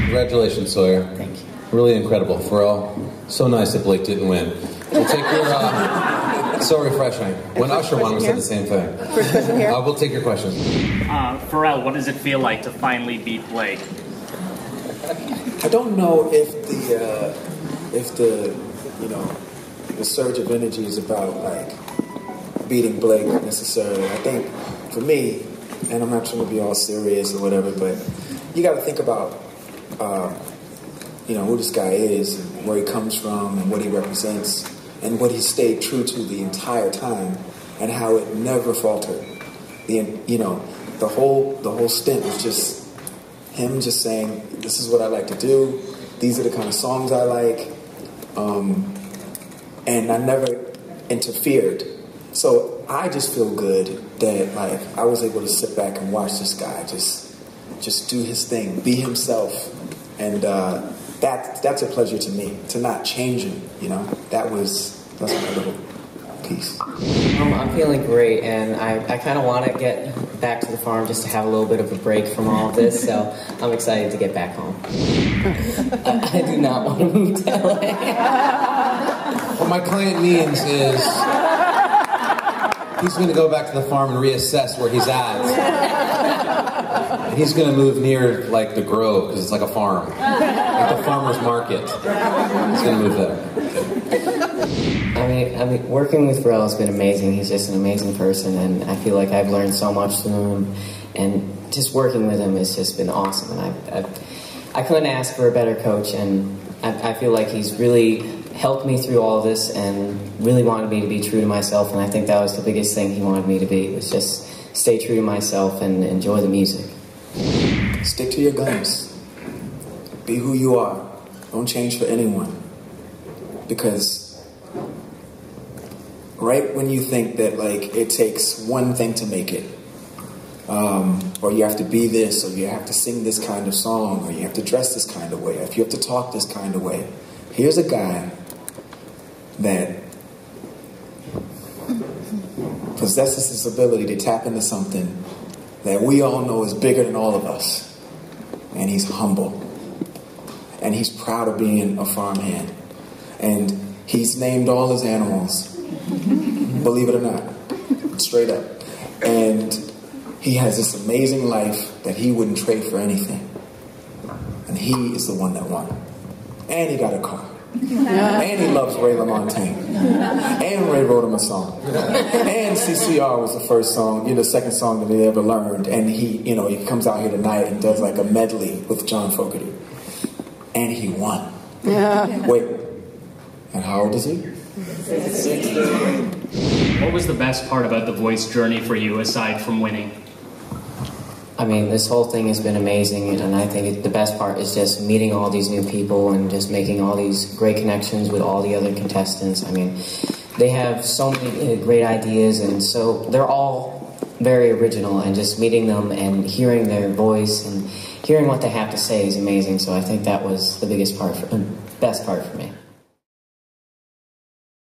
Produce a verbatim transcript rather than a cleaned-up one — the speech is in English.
Congratulations, Sawyer. Thank you. Really incredible. Pharrell, so nice that Blake didn't win. We'll take your, uh, so refreshing. When Usher won, we said the same thing. First question here. Uh, we'll take your questions. Uh, Pharrell, what does it feel like to finally beat Blake? I don't know if the, uh, if the, you know, the surge of energy is about, like, beating Blake necessarily. I think, for me, and I'm not trying to be all serious or whatever, but you got to think about, uh, you know, who this guy is, and where he comes from, and what he represents, and what he stayed true to the entire time, and how it never faltered. The, you know, the whole the whole stint was just him just saying, "This is what I like to do. These are the kind of songs I like," um, and I never interfered. So I just feel good that, like, I was able to sit back and watch this guy just just do his thing, be himself, and uh, that that's a pleasure to me. To not change him, you know, that was that's my little piece. Um, I'm feeling great, and I, I kind of want to get back to the farm just to have a little bit of a break from all of this. So I'm excited to get back home. I, I do not want to move to L A. What my client means is he's going to go back to the farm and reassess where he's at. And he's going to move near, like, the Grove, because it's like a farm. Like the farmer's market. He's going to move there. I mean, I mean, working with Pharrell has been amazing. He's just an amazing person, and I feel like I've learned so much from him. And just working with him has just been awesome. And I, I, I couldn't ask for a better coach, and I, I feel like he's really helped me through all of this and really wanted me to be true to myself. And I think that was the biggest thing he wanted me to be, was just stay true to myself and enjoy the music. Stick to your guns. Be who you are. Don't change for anyone. Because right when you think that, like, it takes one thing to make it, um, or you have to be this, or you have to sing this kind of song, or you have to dress this kind of way, or if you have to talk this kind of way, here's a guy that possesses this ability to tap into something that we all know is bigger than all of us. And he's humble. And he's proud of being a farmhand. And he's named all his animals, believe it or not, straight up. And he has this amazing life that he wouldn't trade for anything. And he is the one that won. And he got a car. And he loves Ray LaMontagne. And Ray wrote him a song. And C C R was the first song, you know, the second song that he ever learned. And he, you know, he comes out here tonight and does like a medley with John Fogerty. And he won. Yeah. Wait, and how old is he? What was the best part about the Voice journey for you, aside from winning? I mean, this whole thing has been amazing, and I think it, the best part is just meeting all these new people and just making all these great connections with all the other contestants. I mean, they have so many great ideas, and so they're all very original, and just meeting them and hearing their voice and hearing what they have to say is amazing. So I think that was the biggest part, for, best part for me.